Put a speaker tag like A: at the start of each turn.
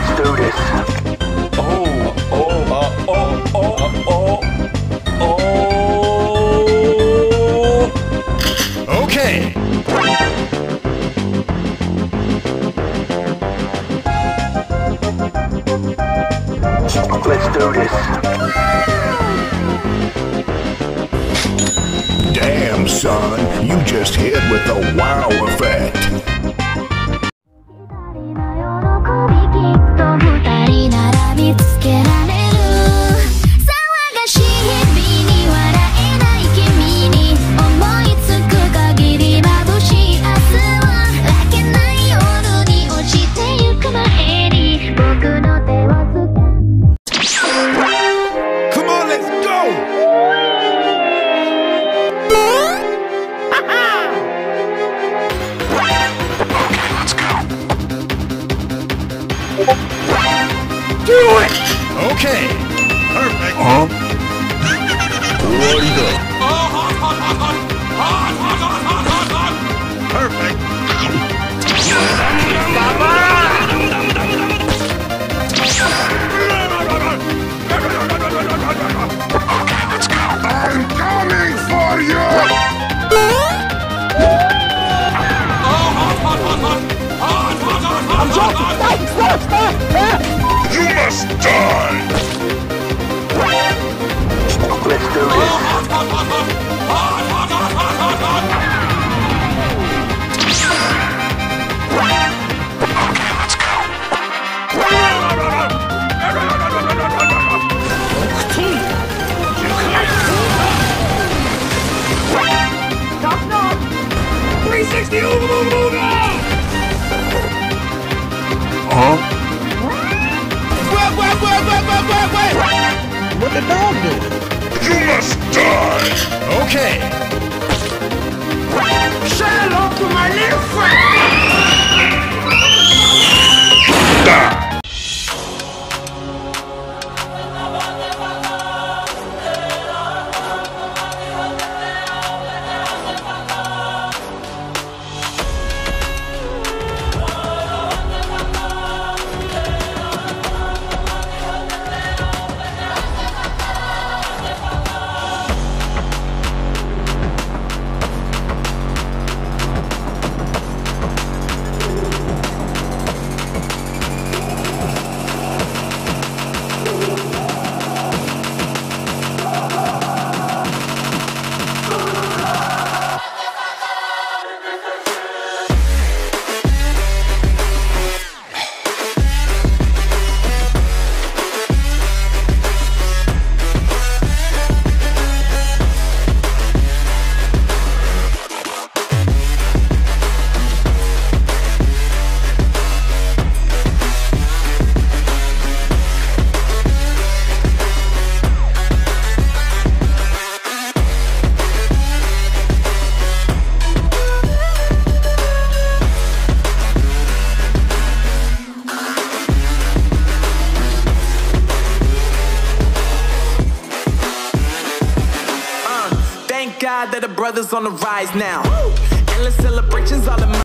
A: Let's do this.
B: Okay.
A: Let's do this.
C: Damn, son, you just hit with the wow effect.
B: Okay. Perfect.
C: Huh?
B: Perfect.
C: I'm coming for you!
A: I'm joking! Stop!
C: You must die!
A: Let's do this.
C: Huh?
A: What the dog do?
C: You must die!
B: Okay.
A: Say hello to my little friend!
C: Die!
D: Thank God that the brothers on the rise now. Endless celebrations all in my